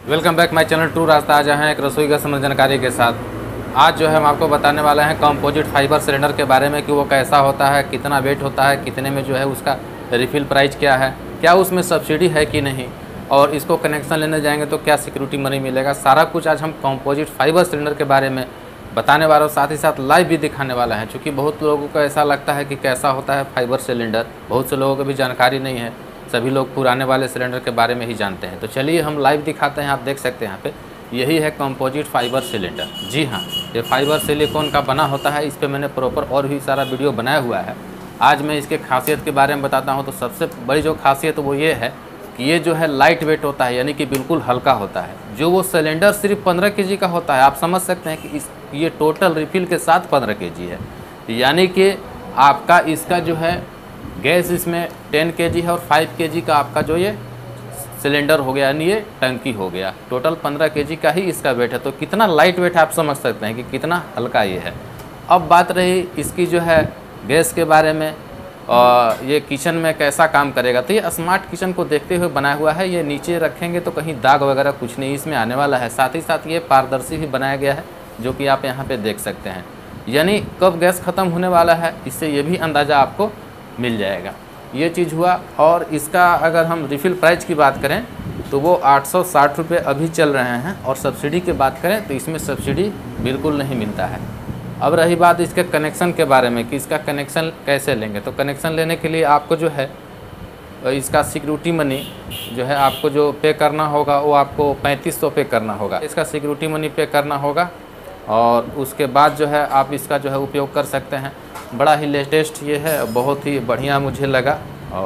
Welcome back my channel to रास्ता। आज हैं एक रसोई गैस संबंधी जानकारी के साथ। आज जो है हम आपको बताने वाले हैं कंपोजिट फाइबर सिलेंडर के बारे में कि वो कैसा होता है, कितना वेट होता है, कितने में जो है उसका रिफ़िल प्राइस क्या है, क्या उसमें सब्सिडी है कि नहीं, और इसको कनेक्शन लेने जाएंगे तो क्या सिक्योरिटी मनी मिलेगा। सारा कुछ आज हम कंपोजिट फाइबर सिलेंडर के बारे में बताने वाला हूँ, साथ ही साथ लाइव भी दिखाने वाला है। चूँकि बहुत लोगों को ऐसा लगता है कि कैसा होता है फाइबर सिलेंडर, बहुत से लोगों को भी जानकारी नहीं है। सभी लोग पुराने वाले सिलेंडर के बारे में ही जानते हैं। तो चलिए हम लाइव दिखाते हैं। आप देख सकते हैं यहाँ पे यही है कंपोजिट फाइबर सिलेंडर। जी हाँ, ये फाइबर सिलिकॉन का बना होता है। इस पे मैंने प्रॉपर और भी सारा वीडियो बनाया हुआ है। आज मैं इसके खासियत के बारे में बताता हूँ। तो सबसे बड़ी जो खासियत वो ये है कि ये जो है लाइट वेट होता है, यानी कि बिल्कुल हल्का होता है। जो वो सिलेंडर सिर्फ 15 kg का होता है, आप समझ सकते हैं कि ये टोटल रिफिल के साथ 15 kg है। यानी कि आपका इसका जो है गैस इसमें 10 kg है और 5 kg का आपका जो ये सिलेंडर हो गया, यानी ये टंकी हो गया। टोटल 15 kg का ही इसका वेट है। तो कितना लाइट वेट है आप समझ सकते हैं कि कितना हल्का ये है। अब बात रही इसकी जो है गैस के बारे में, और ये किचन में कैसा काम करेगा। तो ये स्मार्ट किचन को देखते हुए बनाया हुआ है। ये नीचे रखेंगे तो कहीं दाग वगैरह कुछ नहीं इसमें आने वाला है। साथ ही साथ ये पारदर्शी भी बनाया गया है, जो कि आप यहाँ पे देख सकते हैं। यानी कब गैस ख़त्म होने वाला है, इससे ये भी अंदाज़ा आपको मिल जाएगा। ये चीज़ हुआ। और इसका अगर हम रिफ़िल प्राइस की बात करें तो वो 860 रुपये अभी चल रहे हैं। और सब्सिडी की बात करें तो इसमें सब्सिडी बिल्कुल नहीं मिलता है। अब रही बात इसके कनेक्शन के बारे में कि इसका कनेक्शन कैसे लेंगे। तो कनेक्शन लेने के लिए आपको जो है इसका सिक्योरिटी मनी जो है आपको जो पे करना होगा, वो आपको 3500 पे करना होगा। इसका सिक्योरिटी मनी पे करना होगा और उसके बाद जो है आप इसका जो है उपयोग कर सकते हैं। बड़ा ही लेटेस्ट ये है, बहुत ही बढ़िया मुझे लगा।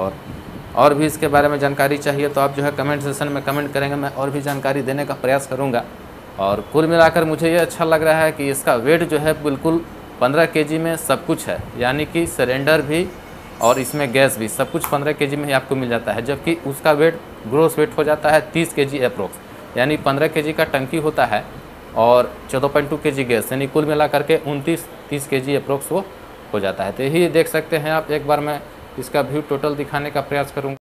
और भी इसके बारे में जानकारी चाहिए तो आप जो है कमेंट सेक्शन में कमेंट करेंगे, मैं और भी जानकारी देने का प्रयास करूँगा। और कुल मिलाकर मुझे ये अच्छा लग रहा है कि इसका वेट जो है बिल्कुल 15 kg में सब कुछ है। यानी कि सिलेंडर भी और इसमें गैस भी सब कुछ 15 kg में ही आपको मिल जाता है। जबकि उसका वेट ग्रोस वेट हो जाता है 30 kg अप्रोक्स। यानी 15 kg का टंकी होता है और 14.2 kg गैस, यानी कुल मिला करके 29-30 kg अप्रोक्स वो हो जाता है। तो यही देख सकते हैं आप। एक बार मैं इसका व्यू टोटल दिखाने का प्रयास करूँगा।